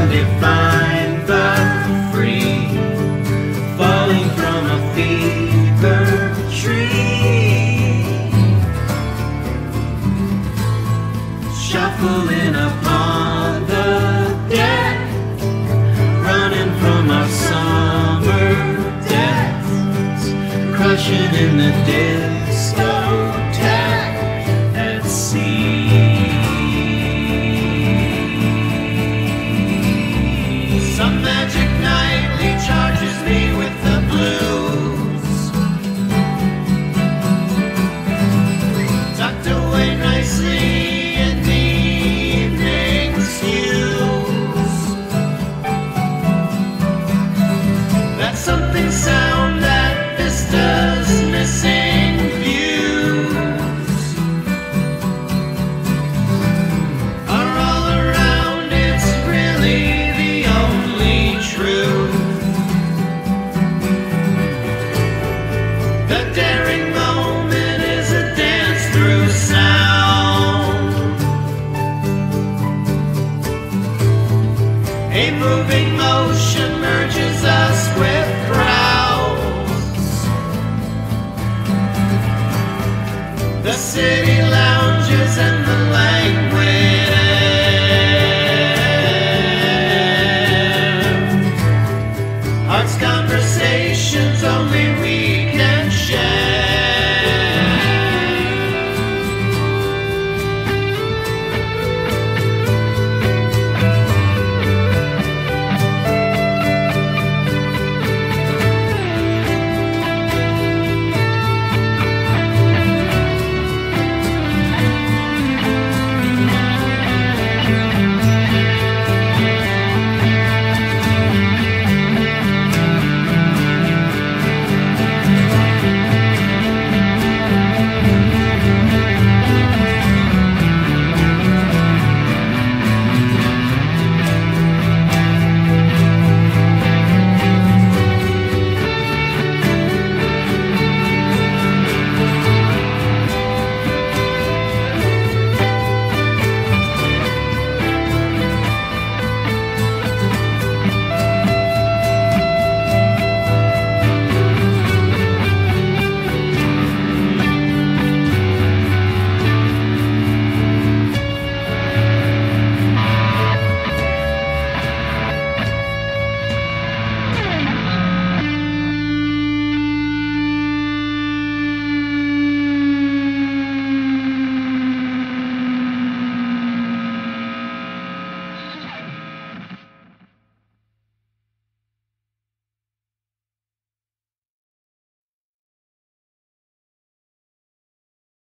undefined but free, falling from a fever tree, shuffling upon the deck, running from our summer depths, crushing in the discotheque at sea. Some magic nightly charges me with the blues, tucked away nicely in the evening's hues. That something sound that Vista's missing views are all around. It's really the only truth. The daring moment is a dance through sound, a moving motion merges us with crowds. The city lounges and the